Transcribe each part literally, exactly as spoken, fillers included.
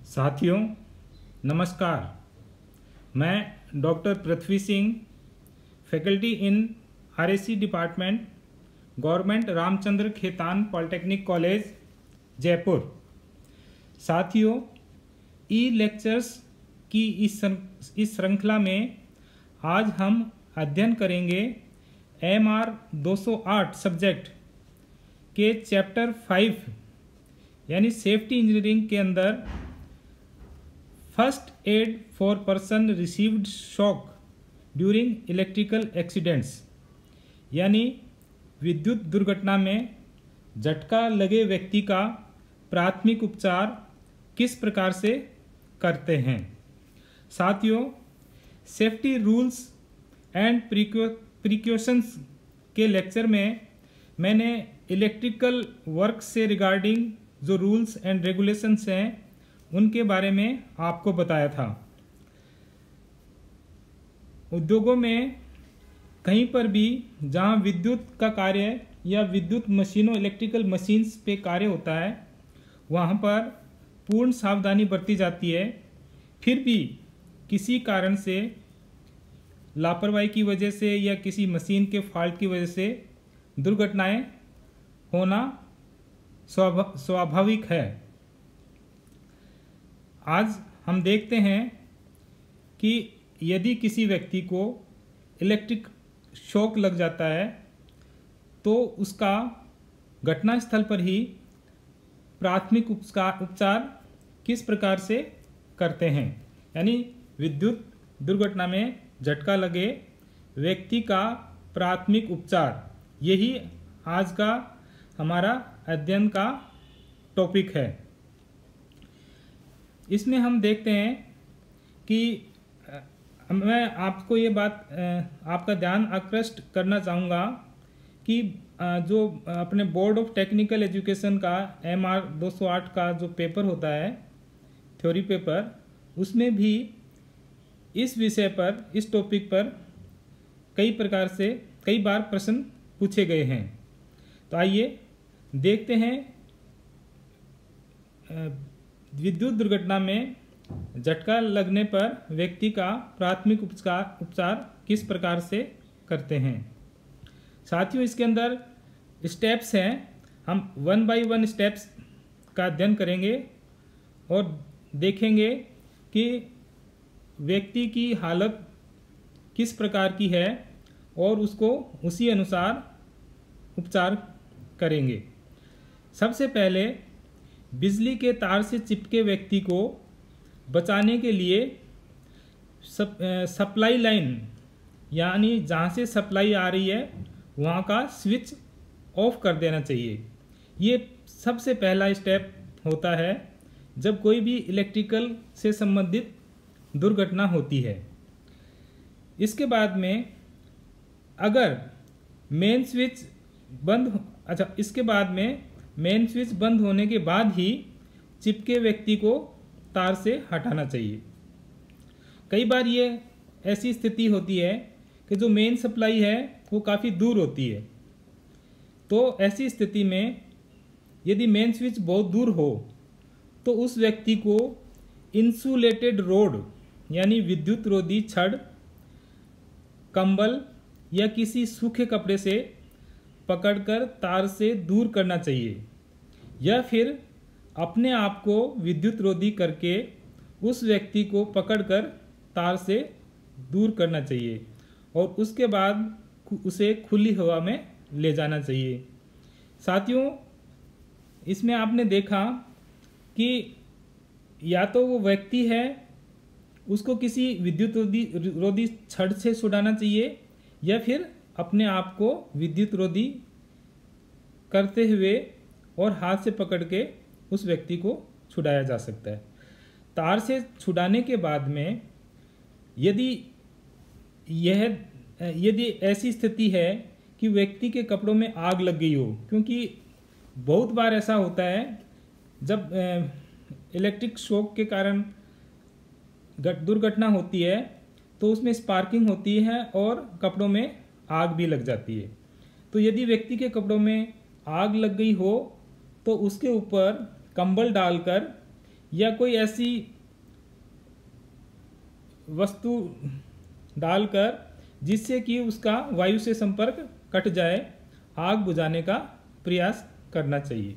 साथियों नमस्कार। मैं doctor Prithvi Singh, faculty in RSC department, government Ramchandra Khetan polytechnic college Jaipur. साथियों, ई लेक्चर्स की इस इस श्रृंखला में आज हम अध्ययन करेंगे एम आर दो सौ आठ सब्जेक्ट के चैप्टर फाइव यानी सेफ्टी इंजीनियरिंग के अंदर first aid for person received shock during electrical accidents, यानी विद्युत दुर्घटना में झटका लगे व्यक्ति का प्राथमिक उपचार किस प्रकार से करते हैं। साथियों, सेफ्टी रूल्स एंड प्रिकॉशंस के लेक्चर में मैंने इलेक्ट्रिकल वर्क से रिगार्डिंग जो रूल्स एंड रेगुलेशंस हैं उनके बारे में आपको बताया था। उद्योगों में कहीं पर भी जहां विद्युत का कार्य या विद्युत मशीनों इलेक्ट्रिकल मशीन्स पे कार्य होता है वहां पर पूर्ण सावधानी बरती जाती है। फिर भी किसी कारण से लापरवाही की वजह से या किसी मशीन के फॉल्ट की वजह से दुर्घटनाएं होना स्वाभाविक है। आज हम देखते हैं कि यदि किसी व्यक्ति को इलेक्ट्रिक शॉक लग जाता है तो उसका घटनास्थल पर ही प्राथमिक उपचार किस प्रकार से करते हैं, यानी विद्युत दुर्घटना में झटका लगे व्यक्ति का प्राथमिक उपचार, यही आज का हमारा अध्ययन का टॉपिक है। इसमें हम देखते हैं कि मैं आपको ये बात आपका ध्यान आकृष्ट करना चाहूँगा कि जो अपने बोर्ड ऑफ टेक्निकल एजुकेशन का एम आर दो सौ आठ का जो पेपर होता है थ्योरी पेपर, उसमें भी इस विषय पर इस टॉपिक पर कई प्रकार से कई बार प्रश्न पूछे गए हैं। तो आइए देखते हैं विद्युत दुर्घटना में झटका लगने पर व्यक्ति का प्राथमिक उपचार उपचार किस प्रकार से करते हैं। साथियों, इसके अंदर स्टेप्स हैं, हम वन बाय वन स्टेप्स का अध्ययन करेंगे और देखेंगे कि व्यक्ति की हालत किस प्रकार की है और उसको उसी अनुसार उपचार करेंगे। सबसे पहले बिजली के तार से चिपके व्यक्ति को बचाने के लिए सप, सप्लाई लाइन यानी जहाँ से सप्लाई आ रही है वहाँ का स्विच ऑफ कर देना चाहिए। ये सबसे पहला स्टेप होता है जब कोई भी इलेक्ट्रिकल से संबंधित दुर्घटना होती है। इसके बाद में अगर मेन स्विच बंद अच्छा इसके बाद में मेन स्विच बंद होने के बाद ही चिपके व्यक्ति को तार से हटाना चाहिए। कई बार ये ऐसी स्थिति होती है कि जो मेन सप्लाई है वो काफ़ी दूर होती है, तो ऐसी स्थिति में यदि मेन स्विच बहुत दूर हो तो उस व्यक्ति को इंसुलेटेड रोड यानी विद्युत रोधी छड़, कंबल या किसी सूखे कपड़े से पकड़कर तार से दूर करना चाहिए, या फिर अपने आप को विद्युत रोधी करके उस व्यक्ति को पकड़कर तार से दूर करना चाहिए और उसके बाद उसे खुली हवा में ले जाना चाहिए। साथियों, इसमें आपने देखा कि या तो वो व्यक्ति है उसको किसी विद्युत रोधी रोधी छड़ से छुड़ाना चाहिए या फिर अपने आप को विद्युत रोधी करते हुए और हाथ से पकड़ के उस व्यक्ति को छुड़ाया जा सकता है। तार से छुड़ाने के बाद में यदि यह यदि ऐसी स्थिति है कि व्यक्ति के कपड़ों में आग लग गई हो, क्योंकि बहुत बार ऐसा होता है जब इलेक्ट्रिक शॉक के कारण दुर्घटना होती है तो उसमें स्पार्किंग होती है और कपड़ों में आग भी लग जाती है। तो यदि व्यक्ति के कपड़ों में आग लग गई हो तो उसके ऊपर कंबल डालकर या कोई ऐसी वस्तु डालकर जिससे कि उसका वायु से संपर्क कट जाए, आग बुझाने का प्रयास करना चाहिए।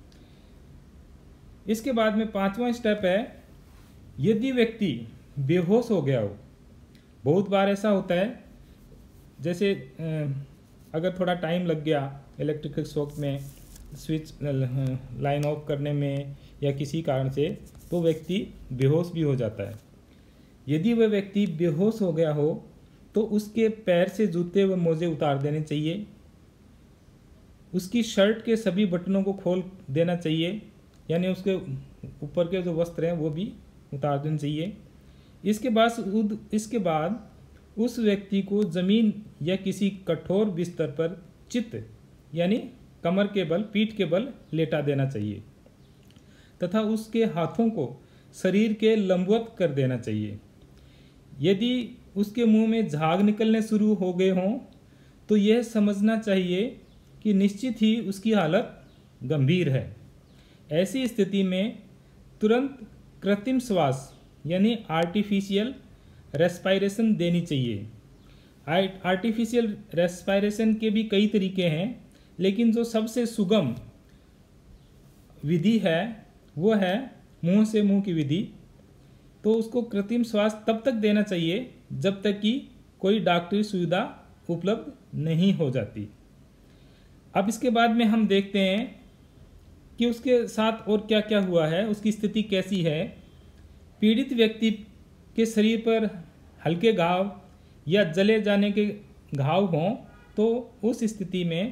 इसके बाद में पांचवा स्टेप है, यदि व्यक्ति बेहोश हो गया हो, बहुत बार ऐसा होता है, जैसे अगर थोड़ा टाइम लग गया इलेक्ट्रिकल शॉक में स्विच लाइन ऑफ करने में या किसी कारण से, तो व्यक्ति बेहोश भी हो जाता है। यदि वह व्यक्ति बेहोश हो गया हो तो उसके पैर से जूते व मोजे उतार देने चाहिए, उसकी शर्ट के सभी बटनों को खोल देना चाहिए, यानी उसके ऊपर के जो वस्त्र हैं वो भी उतार देने चाहिए। इसके बाद इसके बाद उस व्यक्ति को जमीन या किसी कठोर बिस्तर पर चित यानी कमर के बल, पीठ के बल लेटा देना चाहिए तथा उसके हाथों को शरीर के लंबवत कर देना चाहिए। यदि उसके मुंह में झाग निकलने शुरू हो गए हों तो यह समझना चाहिए कि निश्चित ही उसकी हालत गंभीर है। ऐसी स्थिति में तुरंत कृत्रिम श्वास यानी आर्टिफिशियल रेस्पायरेशन देनी चाहिए। आर्टिफिशियल रेस्पायरेशन के भी कई तरीके हैं, लेकिन जो सबसे सुगम विधि है वो है मुंह से मुंह की विधि। तो उसको कृत्रिम श्वास तब तक देना चाहिए जब तक कि कोई डॉक्टरी सुविधा उपलब्ध नहीं हो जाती। अब इसके बाद में हम देखते हैं कि उसके साथ और क्या क्या हुआ है, उसकी स्थिति कैसी है। पीड़ित व्यक्ति के शरीर पर हल्के घाव या जले जाने के घाव हों तो उस स्थिति में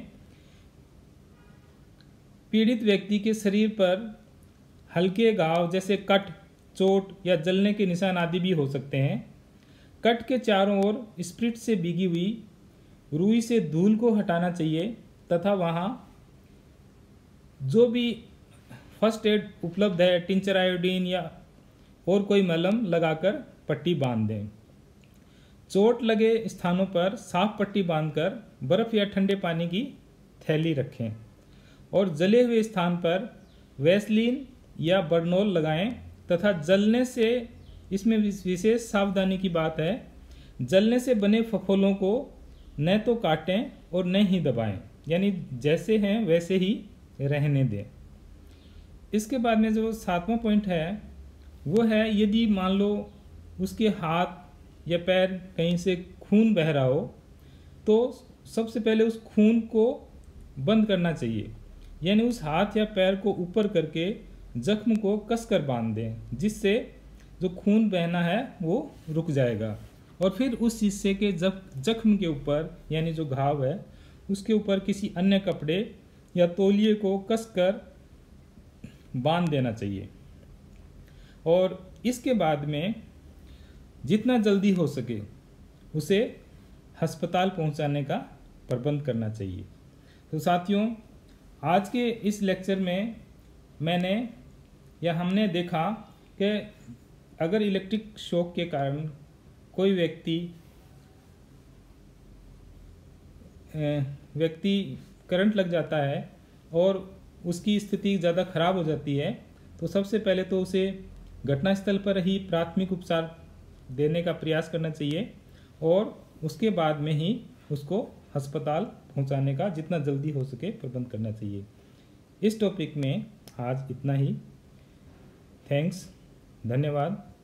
पीड़ित व्यक्ति के शरीर पर हल्के घाव जैसे कट, चोट या जलने के निशान आदि भी हो सकते हैं। कट के चारों ओर स्प्रिट से भीगी हुई रुई से धूल को हटाना चाहिए तथा वहाँ जो भी फर्स्ट एड उपलब्ध है, टिंचर आयोडीन या और कोई मलहम लगाकर पट्टी बांध दें। चोट लगे स्थानों पर साफ पट्टी बांधकर बर्फ या ठंडे पानी की थैली रखें और जले हुए स्थान पर वैसलीन या बर्नोल लगाएं तथा जलने से, इसमें विशेष सावधानी की बात है, जलने से बने फफोलों को न तो काटें और न ही दबाएं, यानी जैसे हैं वैसे ही रहने दें। इसके बाद में जो सातवां पॉइंट है वो है, यदि मान लो उसके हाथ या पैर कहीं से खून बह रहा हो तो सबसे पहले उस खून को बंद करना चाहिए, यानी उस हाथ या पैर को ऊपर करके जख्म को कसकर बांध दें, जिससे जो खून बहना है वो रुक जाएगा। और फिर उस हिस्से के जख्म के ऊपर यानी जो घाव है उसके ऊपर किसी अन्य कपड़े या तौलिए को कसकर बांध देना चाहिए। और इसके बाद में जितना जल्दी हो सके उसे अस्पताल पहुंचाने का प्रबंध करना चाहिए। तो साथियों, आज के इस लेक्चर में मैंने या हमने देखा कि अगर इलेक्ट्रिक शॉक के कारण कोई व्यक्ति व्यक्ति करंट लग जाता है और उसकी स्थिति ज़्यादा खराब हो जाती है, तो सबसे पहले तो उसे घटनास्थल पर ही प्राथमिक उपचार देने का प्रयास करना चाहिए और उसके बाद में ही उसको अस्पताल पहुंचाने का जितना जल्दी हो सके प्रबंध करना चाहिए। इस टॉपिक में आज इतना ही। थैंक्स, धन्यवाद।